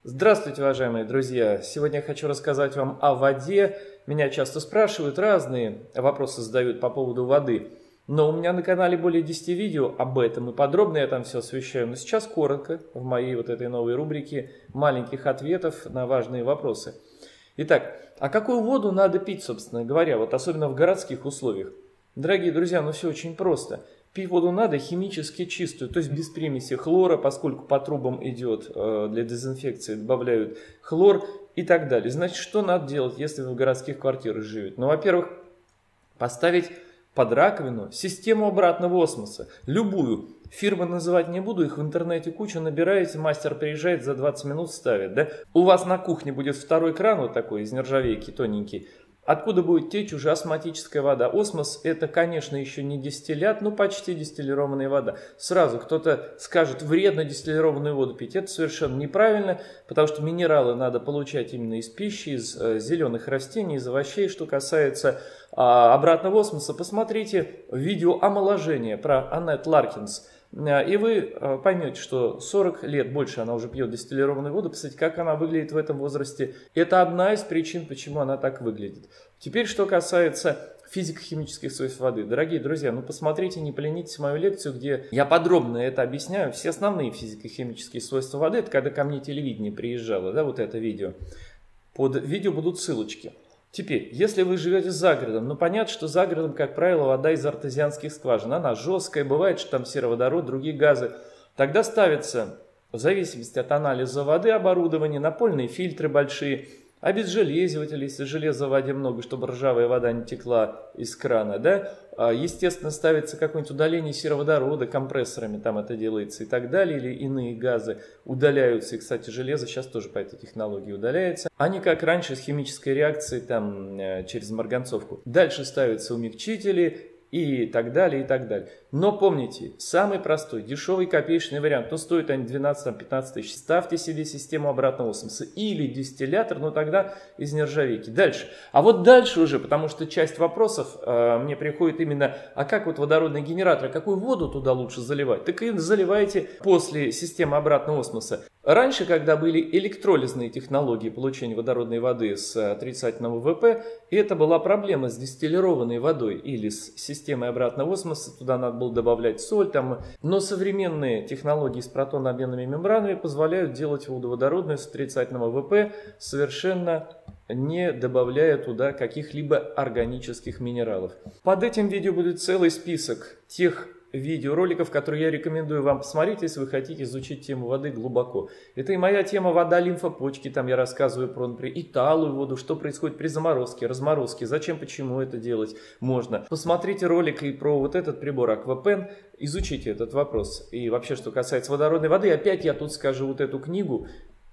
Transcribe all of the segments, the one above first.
Здравствуйте, уважаемые друзья! Сегодня я хочу рассказать вам о воде. Меня часто спрашивают, разные вопросы задают по поводу воды. Но у меня на канале более 10 видео об этом, и подробно я там все освещаю. Но сейчас коротко, в моей вот этой новой рубрике маленьких ответов на важные вопросы. Итак, а какую воду надо пить, собственно говоря, вот особенно в городских условиях? Дорогие друзья, ну все очень просто. Пить воду надо химически чистую, то есть без примеси хлора, поскольку по трубам идет для дезинфекции, добавляют хлор и так далее. Значит, что надо делать, если вы в городских квартирах живете? Ну, во-первых, поставить под раковину систему обратного осмоса. Любую. Фирмы называть не буду, их в интернете куча, набираете, мастер приезжает, за 20 минут ставит. Да? У вас на кухне будет второй кран вот такой из нержавейки, тоненький. Откуда будет течь уже осмотическая вода? Осмос это, конечно, еще не дистиллят, но почти дистиллированная вода. Сразу кто-то скажет, вредно дистиллированную воду пить. Это совершенно неправильно, потому что минералы надо получать именно из пищи, из зеленых растений, из овощей. Что касается обратного осмоса, посмотрите видео омоложения про Аннет Ларкинс. И вы поймете, что 40 лет больше она уже пьет дистиллированную воду. Посмотрите, как она выглядит в этом возрасте. Это одна из причин, почему она так выглядит. Теперь, что касается физико-химических свойств воды. Дорогие друзья, ну посмотрите, не поленитесь мою лекцию, где я подробно это объясняю. Все основные физико-химические свойства воды. Это когда ко мне телевидение приезжало, да, вот это видео. Под видео будут ссылочки. Теперь, если вы живете за городом, ну понятно, что за городом, как правило, вода из артезианских скважин. Она жесткая, бывает, что там сероводород, другие газы. Тогда ставится, в зависимости от анализа воды, оборудование, напольные фильтры большие, обезжелезиватель, если железа в воде много, чтобы ржавая вода не текла из крана. Да? Естественно, ставится какое-нибудь удаление сероводорода компрессорами, там это делается и так далее, или иные газы удаляются. И, кстати, железо сейчас тоже по этой технологии удаляется. А не как раньше с химической реакцией там, через марганцовку. Дальше ставятся умягчители и так далее, и так далее. Но помните, самый простой, дешевый, копеечный вариант, ну стоит они 12-15 тысяч, ставьте себе систему обратного осмоса или дистиллятор, но тогда из нержавейки. Дальше. А вот дальше уже, потому что часть вопросов мне приходит именно, а как вот водородный генератор, какую воду туда лучше заливать? Так и заливайте после системы обратного осмоса. Раньше, когда были электролизные технологии получения водородной воды с отрицательного ВП, это была проблема с дистиллированной водой или с системой обратного осмоса, туда надо было добавлять соль. Там. Но современные технологии с протонообменными мембранами позволяют делать воду водородную с отрицательного ВП, совершенно не добавляя туда каких-либо органических минералов. Под этим видео будет целый список тех видеороликов, которые я рекомендую вам посмотреть, если вы хотите изучить тему воды глубоко. Это и моя тема вода, лимфопочки, там я рассказываю про, например, и талую воду, что происходит при заморозке, разморозке, зачем, почему это делать можно. Посмотрите ролик и про вот этот прибор Аквапен, изучите этот вопрос. И вообще, что касается водородной воды, опять я тут скажу вот эту книгу,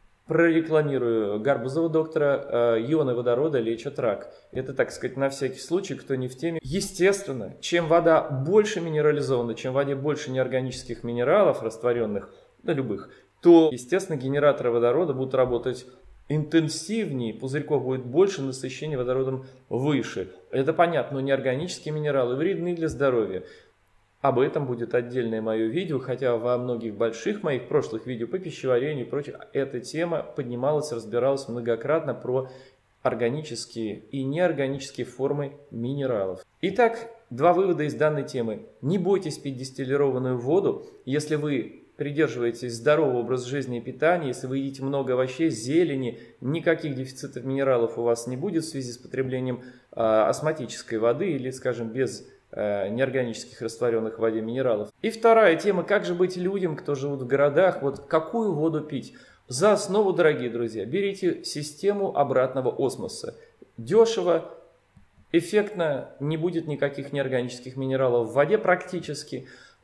прорекламирую Гарбузова доктора, ионы водорода лечат рак. Это, так сказать, на всякий случай, кто не в теме. Естественно, чем вода больше минерализована, чем в воде больше неорганических минералов растворенных, да любых, то, естественно, генераторы водорода будут работать интенсивнее, пузырьков будет больше, насыщение водородом выше. Это понятно, но неорганические минералы вредны для здоровья. Об этом будет отдельное мое видео, хотя во многих больших моих прошлых видео по пищеварению и прочее эта тема поднималась, разбиралась многократно про органические и неорганические формы минералов. Итак, два вывода из данной темы. Не бойтесь пить дистиллированную воду, если вы придерживаетесь здорового образа жизни и питания, если вы едите много овощей, зелени, никаких дефицитов минералов у вас не будет в связи с потреблением осмотической воды или, скажем, без неорганических растворенных в воде минералов. И вторая тема, как же быть людям, кто живут в городах, вот какую воду пить. За основу, дорогие друзья, берите систему обратного осмоса. Дешево, эффектно, не будет никаких неорганических минералов в воде практически.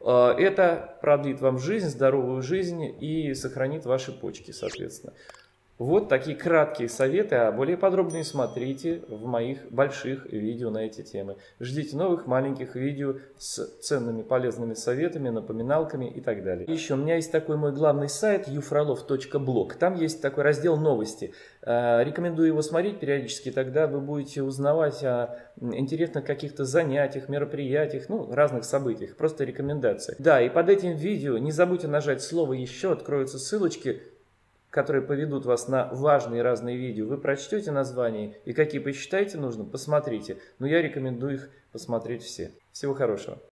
Это продлит вам жизнь, здоровую жизнь и сохранит ваши почки, соответственно. Вот такие краткие советы, а более подробные смотрите в моих больших видео на эти темы. Ждите новых маленьких видео с ценными полезными советами, напоминалками и так далее. Еще у меня есть такой мой главный сайт yufrolov.blog. Там есть такой раздел новости. Рекомендую его смотреть периодически, тогда вы будете узнавать о интересных каких-то занятиях, мероприятиях, ну, разных событиях. Просто рекомендации. Да, и под этим видео не забудьте нажать слово «Еще», откроются ссылочки, которые поведут вас на важные разные видео, вы прочтете название и какие посчитаете нужным, посмотрите. Но я рекомендую их посмотреть все. Всего хорошего.